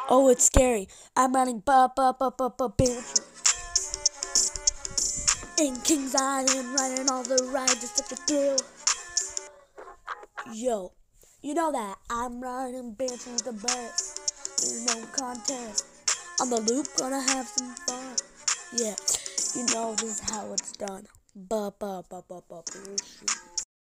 Oh, it's scary. I'm running Banshee. In King's Island, riding all the rides just at the thrill. Yo, you know that I'm riding Banshee the best. There's no contest. On the loop, gonna have some fun. Yeah, you know this is how it's done. Banshee.